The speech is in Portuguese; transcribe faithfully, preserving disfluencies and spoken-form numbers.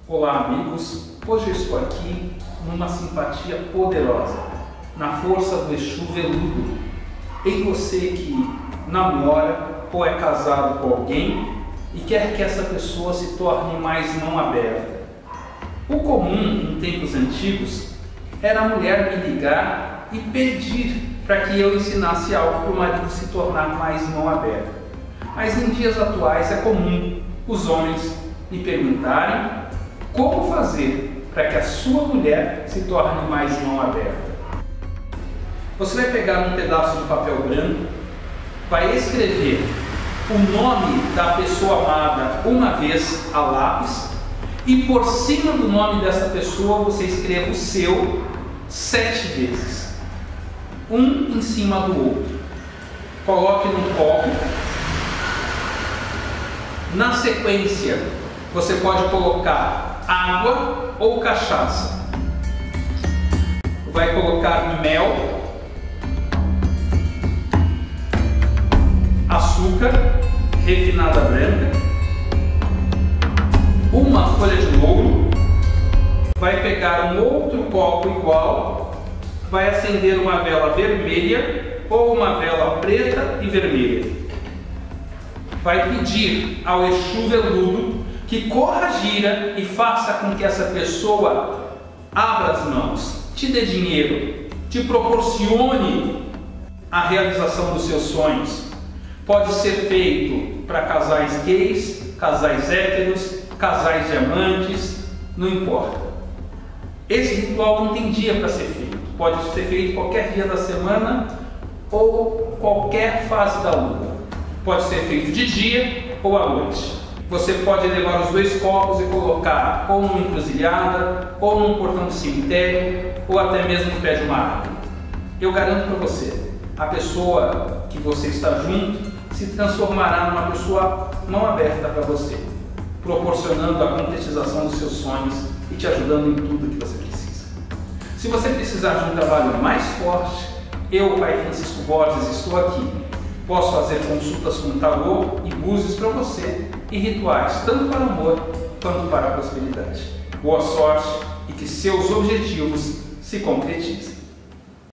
Olá amigos, hoje eu estou aqui numa simpatia poderosa, na força do Exu Veludo, em você que namora ou é casado com alguém e quer que essa pessoa se torne mais mão aberta. O comum em tempos antigos era a mulher me ligar e pedir para que eu ensinasse algo para o marido se tornar mais mão aberta. Mas em dias atuais é comum os homens me perguntarem como fazer para que a sua mulher se torne mais mão aberta. Você vai pegar um pedaço de papel branco, vai escrever o nome da pessoa amada uma vez a lápis e por cima do nome dessa pessoa você escreva o seu sete vezes, um em cima do outro. Coloque num copo. Na sequência, você pode colocar água ou cachaça. Vai colocar mel, açúcar, refinada branca, uma folha de louro. Vai pegar um outro copo igual, vai acender uma vela vermelha ou uma vela preta e vermelha. Vai pedir ao Exu Veludo que corra a gira e faça com que essa pessoa abra as mãos, te dê dinheiro, te proporcione a realização dos seus sonhos. Pode ser feito para casais gays, casais héteros, casais diamantes, não importa. Esse ritual não tem dia para ser feito. Pode ser feito qualquer dia da semana ou qualquer fase da lua. Pode ser feito de dia ou à noite. Você pode levar os dois copos e colocar ou numa encruzilhada, ou num portão de cemitério, ou até mesmo no pé de uma árvore. Eu garanto para você, a pessoa que você está junto se transformará numa pessoa mão aberta para você, proporcionando a concretização dos seus sonhos e te ajudando em tudo que você precisa. Se você precisar de um trabalho mais forte, eu, Pai Francisco Borges, estou aqui. Posso fazer consultas com tarô e búzios para você e rituais tanto para o amor quanto para a prosperidade. Boa sorte e que seus objetivos se concretizem.